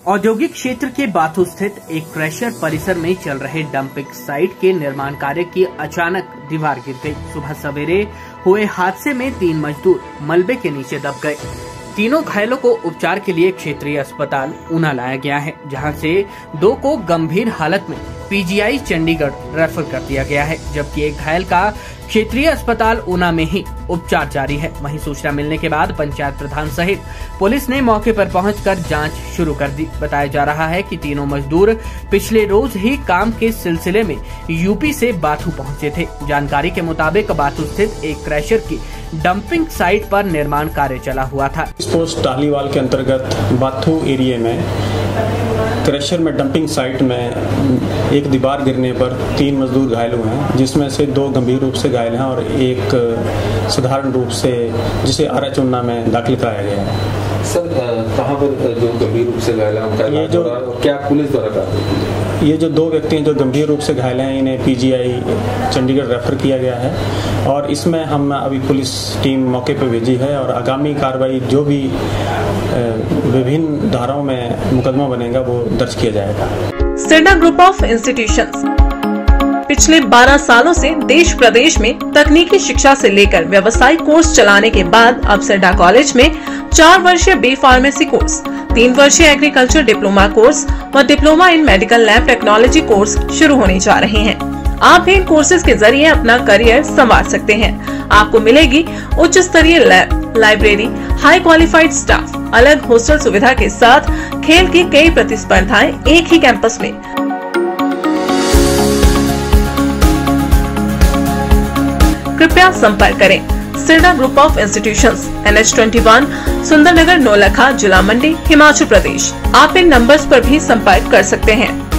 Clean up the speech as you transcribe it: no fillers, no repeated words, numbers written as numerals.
औद्योगिक क्षेत्र के बाथू स्थित एक क्रशर परिसर में चल रहे डंपिंग साइट के निर्माण कार्य की अचानक दीवार गिर गई। सुबह सवेरे हुए हादसे में 3 मजदूर मलबे के नीचे दब गए। तीनों घायलों को उपचार के लिए क्षेत्रीय अस्पताल ऊना लाया गया है, जहां से 2 को गंभीर हालत में पीजीआई चंडीगढ़ रेफर कर दिया गया है, जबकि एक घायल का क्षेत्रीय अस्पताल ऊना में ही उपचार जारी है। वहीं सूचना मिलने के बाद पंचायत प्रधान सहित पुलिस ने मौके पर पहुंचकर जांच शुरू कर दी। बताया जा रहा है कि तीनों मजदूर पिछले रोज ही काम के सिलसिले में यूपी से बाथू पहुंचे थे। जानकारी के मुताबिक बाथू स्थित एक क्रशर की डंपिंग साइट पर निर्माण कार्य चला हुआ था। पोस्ट टाहलीवाल के अंतर्गत बाथू एरिया में क्रशर में डंपिंग साइट में एक दीवार गिरने पर 3 मजदूर घायल हुए हैं, जिसमें से 2 गंभीर रूप से घायल हैं और एक साधारण रूप से जिसे आरएच ऊना में दाखिल कराया गया है। सर, कहाँ पर जो गंभीर रूप से घायल हैं उनका इलाज हो रहा है? क्या पुलिस द्वारा कहा? ये जो 2 व्यक्ति हैं जो गंभीर रूप से घायल हैं, इन्हें पीजीआई चंडीगढ़ रेफर किया गया है और इसमें हम अभी पुलिस टीम मौके पर भेजी है और आगामी कार्रवाई जो भी विभिन्न धाराओं में मुकदमा बनेगा वो दर्ज किया जाएगा। सिरडा ग्रुप ऑफ इंस्टीट्यूशंस पिछले 12 सालों से देश प्रदेश में तकनीकी शिक्षा से लेकर व्यवसायिक कोर्स चलाने के बाद अब सिरडा कॉलेज में 4 वर्षीय बी फार्मेसी कोर्स, 3 वर्षीय एग्रीकल्चर डिप्लोमा कोर्स व diploma in medical lab technology course शुरू होने जा रहे हैं। आप भी इन कोर्सेज के जरिए अपना करियर संवार सकते हैं। आपको मिलेगी उच्च स्तरीय lab, library, high qualified staff, अलग हॉस्टल सुविधा के साथ खेल की कई प्रतिस्पर्धाएं एक ही कैंपस में। कृपया संपर्क करें Sirda group of institutions, NH21, Sundernagar, Naulakha, जिला मंडी, हिमाचल प्रदेश। आप इन नंबर्स पर भी संपर्क कर सकते हैं।